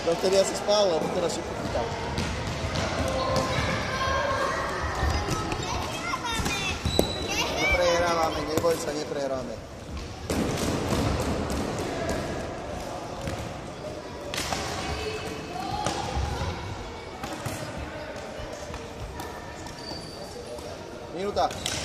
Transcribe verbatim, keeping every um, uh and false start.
No vtedy asi spál, lebo teraz všetko chytal. Neprehrávame, neboj sa, neprehráme. Minúta.